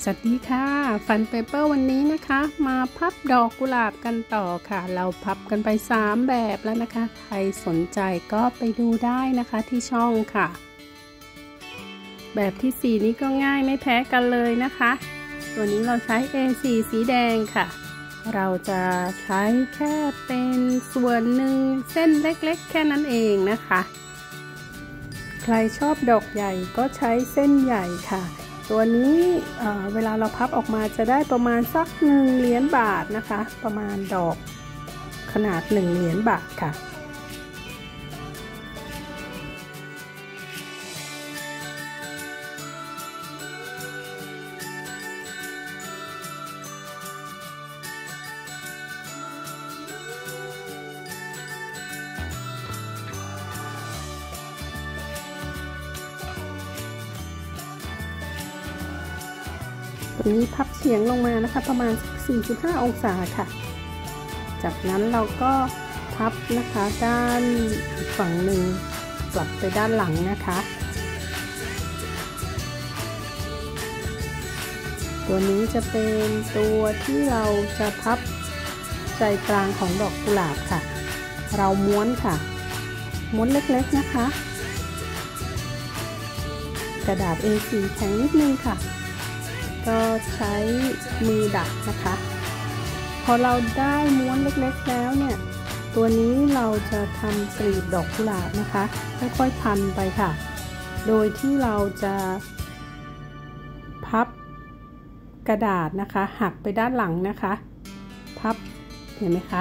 สวัสดีค่ะฟันเปเปอร์วันนี้นะคะมาพับดอกกุหลาบกันต่อค่ะเราพับกันไป3แบบแล้วนะคะใครสนใจก็ไปดูได้นะคะที่ช่องค่ะแบบที่4นี้ก็ง่ายไม่แพ้กันเลยนะคะตัวนี้เราใช้ A4 สีแดงค่ะเราจะใช้แค่เป็นส่วนหนึ่งเส้นเล็กๆแค่นั้นเองนะคะใครชอบดอกใหญ่ก็ใช้เส้นใหญ่ค่ะตัวนี้เวลาเราพับออกมาจะได้ประมาณสัก1 เหรียญบาทนะคะประมาณดอกขนาด1 เหรียญบาทค่ะตัวนี้พับเฉียงลงมานะคะประมาณ45 องศาค่ะจากนั้นเราก็พับนะคะด้านอีกฝั่งหนึ่งกลับไปด้านหลังนะคะตัวนี้จะเป็นตัวที่เราจะพับใจกลางของดอกกุหลาบค่ะเราม้วนค่ะม้วนเล็กๆนะคะกระดาษ A4 แข็งนิดนึงค่ะก็ใช้มือดักนะคะพอเราได้ม้วนเล็กๆแล้วเนี่ยตัวนี้เราจะทำกลีบดอกกุหลาบนะคะค่อยๆพันไปค่ะโดยที่เราจะพับกระดาษนะคะหักไปด้านหลังนะคะพับเห็นไหมคะ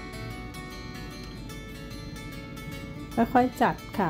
ค่อยๆจัดค่ะ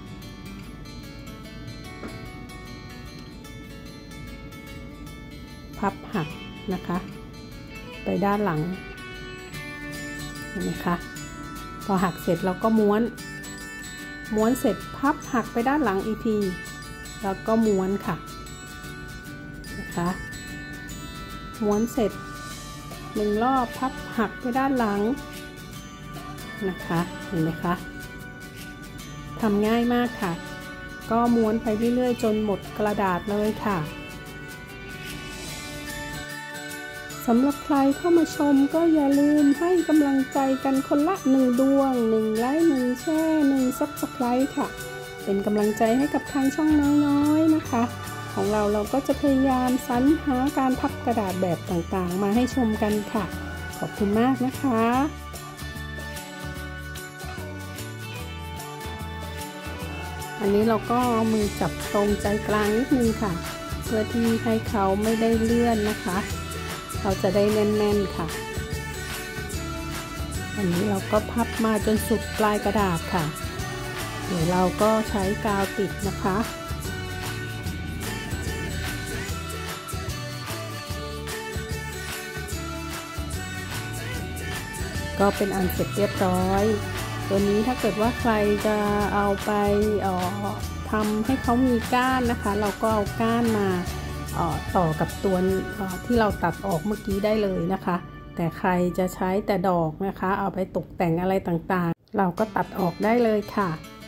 พับหักนะคะไปด้านหลังเห็นไหมคะพอหักเสร็จเราก็ม้วนเสร็จพับหักไปด้านหลังอีกทีแล้วก็ม้วนค่ะนะคะม้วนเสร็จ1 รอบพับหักไปด้านหลังนะคะเห็นไหมคะทำง่ายมากค่ะก็ม้วนไปเรื่อยๆจนหมดกระดาษเลยค่ะสำหรับใครเข้ามาชมก็อย่าลืมให้กำลังใจกันคนละ1 ดวง1 ไลค์1 แชร์1 Subscribe ค่ะเป็นกำลังใจให้กับทางช่องน้อยๆนะคะของเราก็จะพยายามสรรหาการพับกระดาษแบบต่างๆมาให้ชมกันค่ะขอบคุณมากนะคะอันนี้เราก็เอามือจับตรงใจกลางนิดนึงค่ะเพื่อที่ให้เขาไม่ได้เลื่อนนะคะเราจะได้แน่นๆค่ะอันนี้เราก็พับมาจนสุดปลายกระดาษค่ะเดี๋ยวเราก็ใช้กาวติดนะคะก็เป็นอันเสร็จเรียบร้อยตัวนี้ถ้าเกิดว่าใครจะเอาไปทำให้เขามีก้านนะคะเราก็เอาก้านมาต่อกับตัวที่เราตัดออกเมื่อกี้ได้เลยนะคะแต่ใครจะใช้แต่ดอกนะคะเอาไปตกแต่งอะไรต่างๆเราก็ตัดออกได้เลยค่ะ